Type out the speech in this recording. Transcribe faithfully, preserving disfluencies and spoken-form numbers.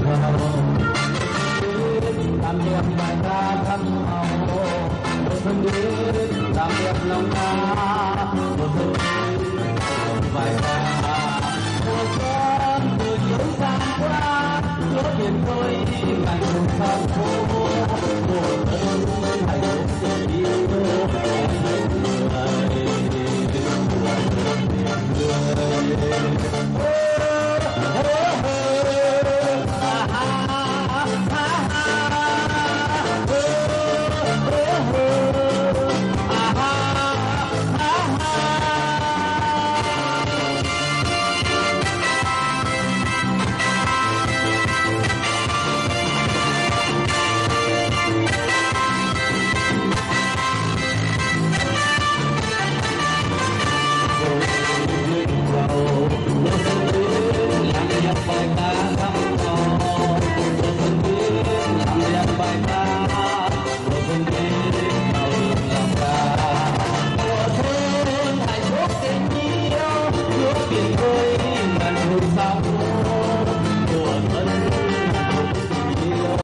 làm đẹp bài ca thăm hậu một thân đến làm đẹp lòng ta một thân đến bài ca mùa xuân mùa chiều sang qua chỗ biển khơi ngày một sang phố mùa xuân hạnh phúc tình yêu